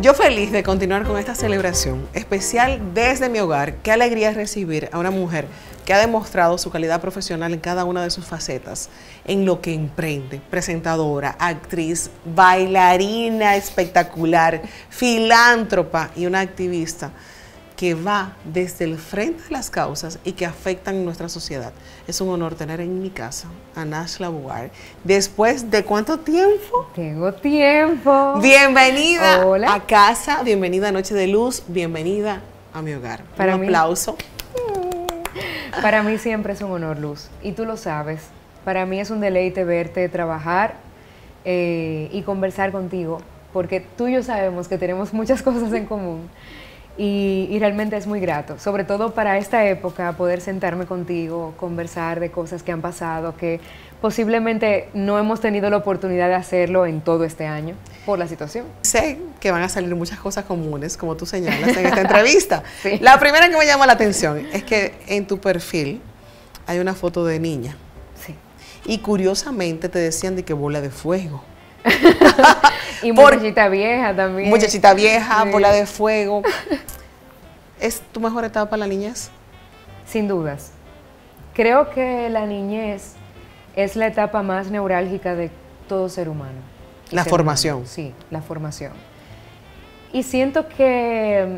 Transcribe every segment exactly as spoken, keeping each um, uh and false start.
Yo feliz de continuar con esta celebración especial desde mi hogar. Qué alegría es recibir a una mujer que ha demostrado su calidad profesional en cada una de sus facetas, en lo que emprende, presentadora, actriz, bailarina espectacular, filántropa y una activista que va desde el frente de las causas y que afectan nuestra sociedad. Es un honor tener en mi casa a Nashla Bougar. ¿Después de cuánto tiempo? Tengo tiempo. Bienvenida Hola. a casa, bienvenida a Noche de Luz, bienvenida a mi hogar. Para un mí, aplauso. Para mí siempre es un honor, Luz, y tú lo sabes. Para mí es un deleite verte trabajar eh, y conversar contigo, porque tú y yo sabemos que tenemos muchas cosas en común. Y, y realmente es muy grato, sobre todo para esta época, poder sentarme contigo, conversar de cosas que han pasado, que posiblemente no hemos tenido la oportunidad de hacerlo en todo este año por la situación. Sé que van a salir muchas cosas comunes, como tú señalas en esta entrevista. Sí. La primera que me llama la atención es que en tu perfil hay una foto de niña. Sí. Y curiosamente te decían de que bola de fuego. Y Por- muchachita vieja también. Muchachita vieja, Sí. bola de fuego. ¿Es tu mejor etapa la niñez? Sin dudas. Creo que la niñez es la etapa más neurálgica de todo ser humano. y La ser formación. humano. Sí, la formación. Y siento que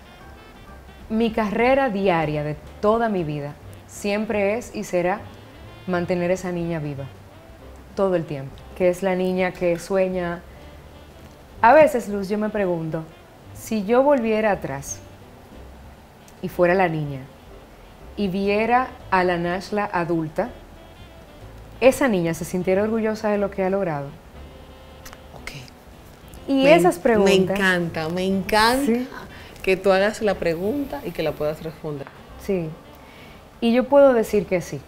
mi carrera diaria de toda mi vida siempre es y será mantener esa niña viva. Todo el tiempo. Que es la niña que sueña. A veces, Luz, yo me pregunto, si yo volviera atrás y fuera la niña y viera a la Nashla adulta, ¿esa niña se sintiera orgullosa de lo que ha logrado? Ok. Y Me- esas preguntas... Me encanta, me encanta Sí. que tú hagas la pregunta y que la puedas responder. Sí. Y yo puedo decir que sí.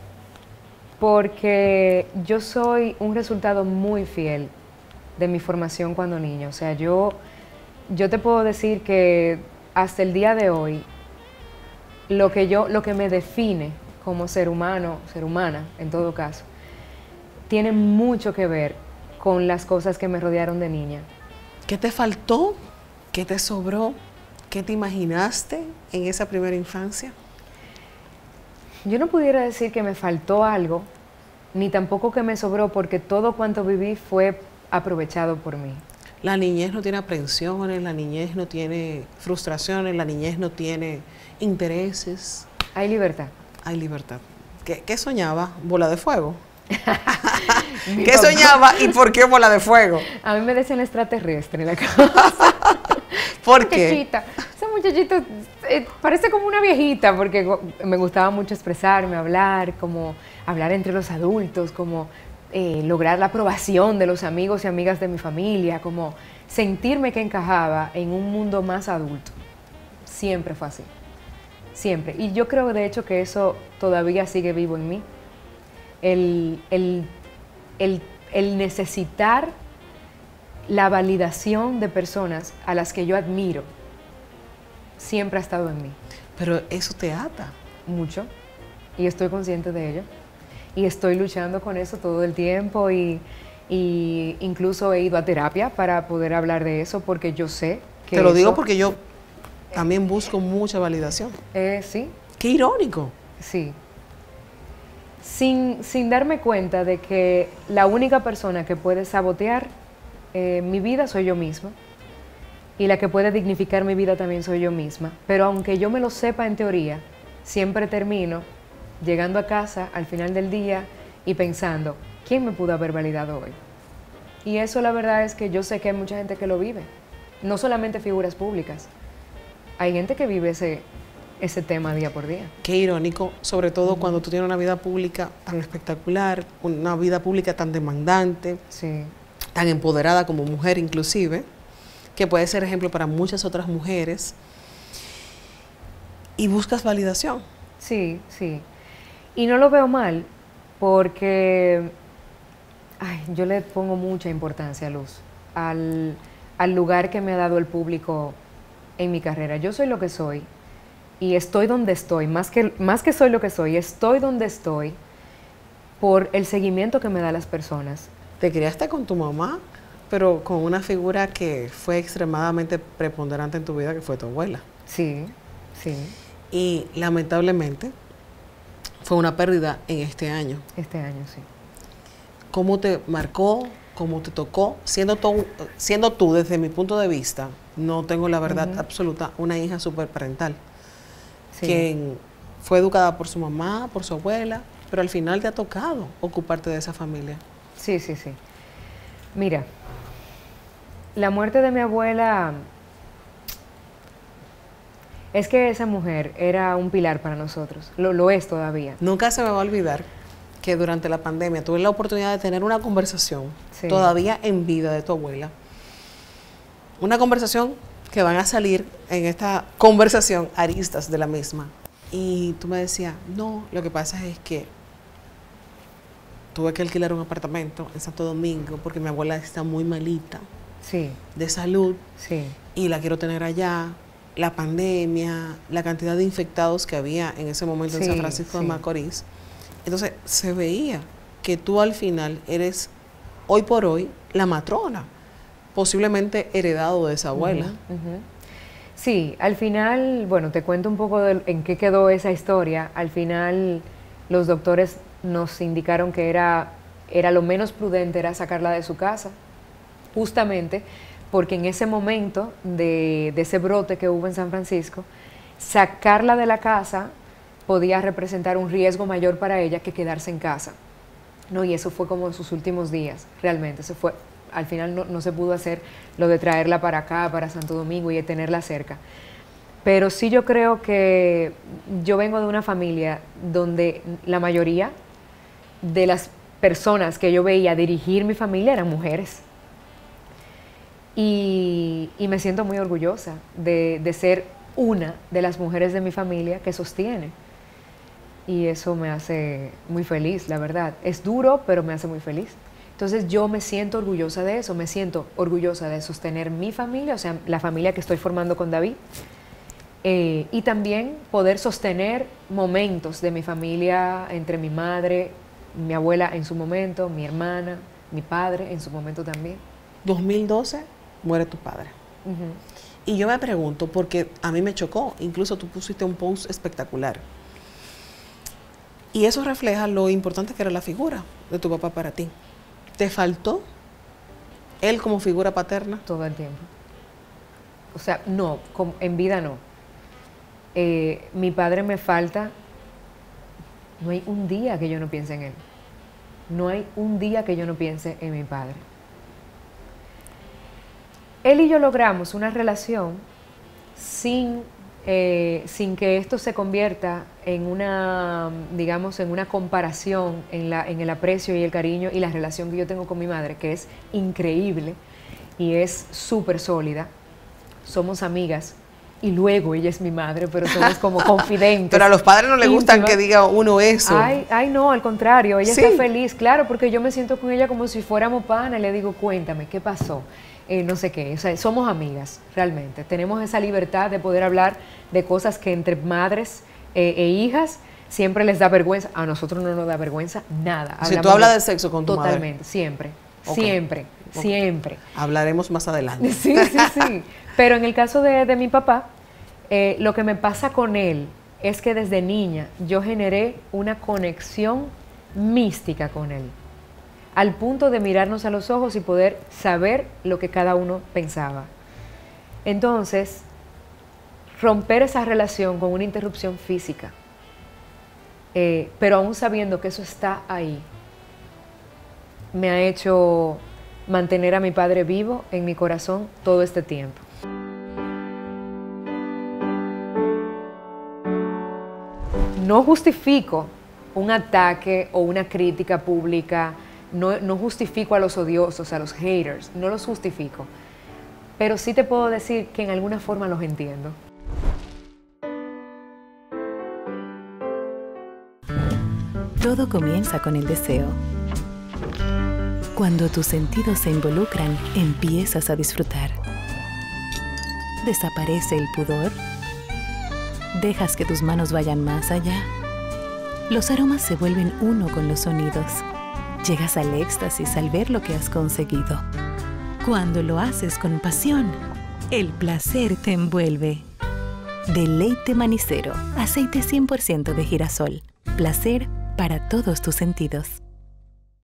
Porque yo soy un resultado muy fiel de mi formación cuando niña. O sea, yo, yo te puedo decir que hasta el día de hoy, lo que, yo, lo que me define como ser humano, ser humana en todo caso, tiene mucho que ver con las cosas que me rodearon de niña. ¿Qué te faltó? ¿Qué te sobró? ¿Qué te imaginaste en esa primera infancia? Yo no pudiera decir que me faltó algo, ni tampoco que me sobró, porque todo cuanto viví fue aprovechado por mí. La niñez no tiene aprensiones, la niñez no tiene frustraciones, la niñez no tiene intereses, Hay libertad. hay libertad. ¿Qué, qué soñaba? ¿Bola de fuego? Mi ¿Qué papá- soñaba y por qué bola de fuego? A mí me decían extraterrestre en la casa. ¿Por qué? Muchachita. Esa muchachita eh, parece como una viejita, porque go- me gustaba mucho expresarme, hablar, como hablar entre los adultos, como eh, lograr la aprobación de los amigos y amigas de mi familia, como sentirme que encajaba en un mundo más adulto. Siempre fue así. Siempre. Y yo creo, de hecho, que eso todavía sigue vivo en mí. El, el, el, el necesitar la validación de personas a las que yo admiro siempre ha estado en mí, Pero eso te ata. mucho, y estoy consciente de ello, y estoy luchando con eso todo el tiempo, y, y incluso he ido a terapia para poder hablar de eso, porque yo sé que Te lo digo eso- porque yo también busco mucha validación. Eh, sí, Qué irónico. sí. Sin, sin darme cuenta de que la única persona que puede sabotear eh, mi vida soy yo misma, y la que puede dignificar mi vida también soy yo misma. Pero aunque yo me lo sepa en teoría, siempre termino llegando a casa al final del día y pensando, ¿quién me pudo haber validado hoy? Y eso, la verdad es que yo sé que hay mucha gente que lo vive, no solamente figuras públicas. Hay gente que vive ese, ese tema día por día. Qué irónico, sobre todo cuando tú tienes una vida pública tan espectacular, una vida pública tan demandante, Sí, tan empoderada como mujer inclusive, que puede ser ejemplo para muchas otras mujeres, y buscas validación. sí, sí. Y no lo veo mal, porque ay, yo le pongo mucha importancia, Luz, al, al lugar que me ha dado el público en mi carrera. Yo soy lo que soy y estoy donde estoy, más que, más que soy lo que soy, estoy donde estoy por el seguimiento que me dan las personas. ¿Te criaste con tu mamá pero con una figura que fue extremadamente preponderante en tu vida, que fue tu abuela. Sí, sí. Y lamentablemente fue una pérdida en este año. Este año, sí. ¿Cómo te marcó? ¿Cómo te tocó? Siendo, tú, siendo tú, desde mi punto de vista, no tengo la verdad uh-huh. absoluta, una hija superparental, sí. quien fue educada por su mamá, por su abuela, pero al final te ha tocado ocuparte de esa familia. Sí, sí, sí. Mira, la muerte de mi abuela, es que esa mujer era un pilar para nosotros, lo, lo es todavía. Nunca se me va a olvidar que durante la pandemia tuve la oportunidad de tener una conversación, sí. todavía en vida, de tu abuela. Una conversación que van a salir en esta conversación aristas de la misma. Y tú me decías, no, lo que pasa es que tuve que alquilar un apartamento en Santo Domingo porque mi abuela está muy malita, sí. de salud, sí. y la quiero tener allá. La pandemia, la cantidad de infectados que había en ese momento sí, en San Francisco sí. de Macorís. Entonces se veía que tú al final eres, hoy por hoy, la matrona, posiblemente heredado de esa abuela. Uh-huh, uh-huh. Sí, al final, bueno, te cuento un poco de en qué quedó esa historia. Al final los doctores nos indicaron que era, era lo menos prudente era sacarla de su casa, justamente porque en ese momento de, de ese brote que hubo en San Francisco, sacarla de la casa podía representar un riesgo mayor para ella que quedarse en casa, ¿no? Y eso fue como en sus últimos días, realmente. Se fue, al final no, no se pudo hacer lo de traerla para acá, para Santo Domingo, y de tenerla cerca. Pero sí yo creo que yo vengo de una familia donde la mayoría de las personas que yo veía dirigir mi familia eran mujeres. Y, y me siento muy orgullosa de, de ser una de las mujeres de mi familia que sostiene. Y eso me hace muy feliz, la verdad. Es duro, pero me hace muy feliz. Entonces yo me siento orgullosa de eso, me siento orgullosa de sostener mi familia, o sea, la familia que estoy formando con David, eh, y también poder sostener momentos de mi familia entre mi madre, mi abuela en su momento, mi hermana, mi padre en su momento también. dos mil doce muere tu padre. Uh-huh. Y yo me pregunto, porque a mí me chocó, incluso tú pusiste un post espectacular. Y eso refleja lo importante que era la figura de tu papá para ti. ¿Te faltó él como figura paterna? Todo el tiempo. O sea, no, en vida no. Eh, mi padre me falta, no hay un día que yo no piense en él. No hay un día que yo no piense en mi padre. Él y yo logramos una relación sin, eh, sin que esto se convierta en una, digamos, en una comparación en, la, en el aprecio y el cariño y la relación que yo tengo con mi madre, que es increíble y es súper sólida. Somos amigas y luego ella es mi madre, pero somos como confidentes. Pero a los padres no les gustan que diga uno eso. Ay, ay, no, al contrario, ella sí. está feliz, claro, porque yo me siento con ella como si fuéramos pana y le digo, cuéntame, ¿qué pasó? Eh, no sé qué, o sea, somos amigas, realmente. Tenemos esa libertad de poder hablar de cosas que entre madres eh, e hijas siempre les da vergüenza. A nosotros no nos da vergüenza nada. Si tú hablas de, de sexo con tu totalmente, madre. Totalmente, siempre, okay. siempre, okay. siempre. Hablaremos más adelante. Sí, sí, sí. Pero en el caso de, de mi papá, eh, lo que me pasa con él es que desde niña yo generé una conexión mística con él, al punto de mirarnos a los ojos y poder saber lo que cada uno pensaba. Entonces, romper esa relación con una interrupción física, eh, pero aún sabiendo que eso está ahí, me ha hecho mantener a mi padre vivo en mi corazón todo este tiempo. No justifico un ataque o una crítica pública. No, no justifico a los odiosos, a los haters, no los justifico, pero sí te puedo decir que en alguna forma los entiendo. Todo comienza con el deseo. Cuando tus sentidos se involucran, empiezas a disfrutar. Desaparece el pudor. Dejas que tus manos vayan más allá. Los aromas se vuelven uno con los sonidos. Llegas al éxtasis al ver lo que has conseguido. Cuando lo haces con pasión, el placer te envuelve. Deleite Manicero, aceite cien por ciento de girasol. Placer para todos tus sentidos.